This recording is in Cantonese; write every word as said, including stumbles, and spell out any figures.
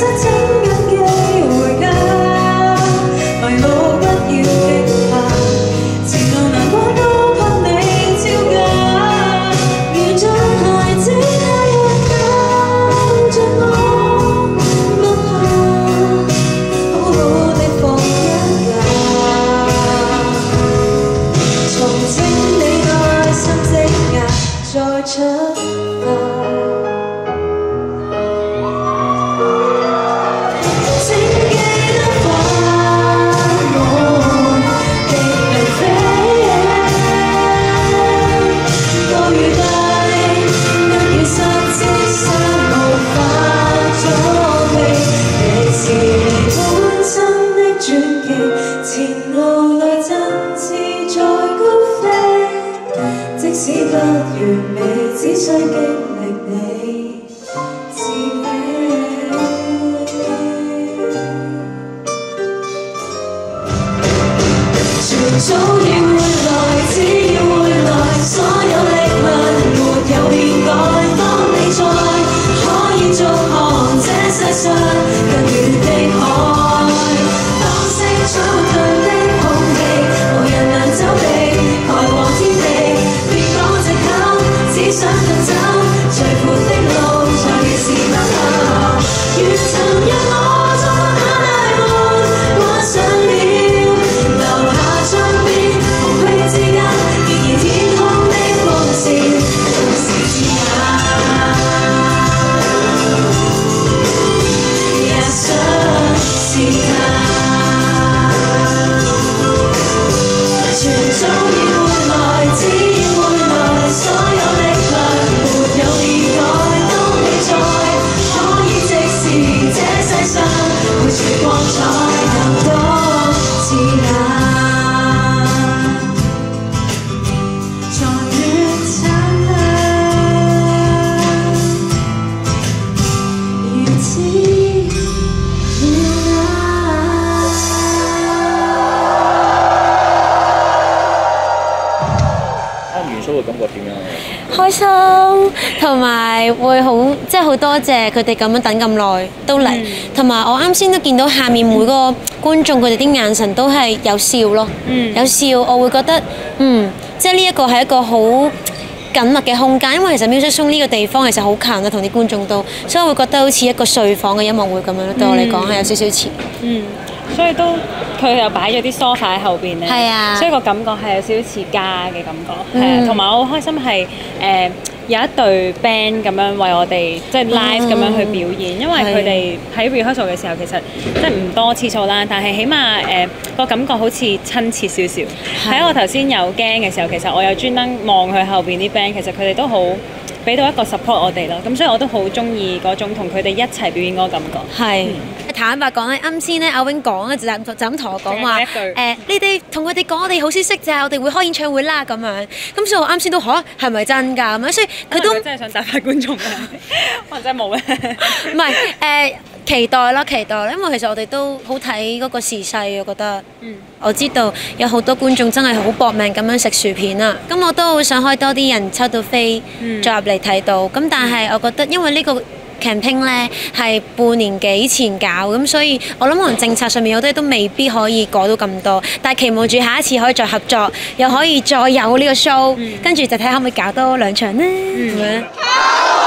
開心，同埋會好即係好多謝佢哋咁樣等咁耐都嚟，同埋、嗯、我啱先都見到下面每個觀眾佢哋啲眼神都係有笑咯，嗯、有笑，我會覺得嗯，即係呢一個係一個好緊密嘅空間，因為其實 Music Zone 呢個地方其實好近嘅，同啲觀眾都，所以我會覺得好似一個睡房嘅音樂會咁樣咯，對我嚟講係有少少似。嗯， 所以都佢又擺咗啲 sofa 喺後邊咧， 係啊， 所以個感覺係有少少似家嘅感覺，係啊，同埋我好開心係誒。呃有一隊 band 咁樣為我哋即係 live 咁樣去表演，因為佢哋喺 rehearsal 嘅時候其實即係唔多次數啦，但係起碼誒個感覺好似親切少少。喺我頭先有驚嘅時候，其實我有專登望佢後邊啲 band，其實佢哋都好俾到一個 support 我哋咯。咁所以我都好中意嗰種同佢哋一齊表演嗰個感覺。係。坦白講咧，啱先咧阿 Wing 講咧就就咁同我講話誒，你哋同佢哋講我哋好消息咋，我哋會開演唱會啦咁樣。咁所以我啱先都嚇係咪真㗎咁樣？所以佢都真係想打發觀眾嘅，或者冇咧？唔係誒，期待啦，期待啦，因為其實我哋都好睇嗰個時勢，我覺得。嗯。我知道有好多觀眾真係好搏命咁樣食薯片啊！咁我都好想開多啲人抽到飛，嗯、再入嚟睇到。咁但係我覺得因為呢個 campaign 咧係半年幾前搞，咁所以我諗可能政策上面有啲都未必可以改到咁多，但係期望住下一次可以再合作，又可以再有呢個 show，跟住、嗯、就睇下可唔可以搞多兩場咧咁樣。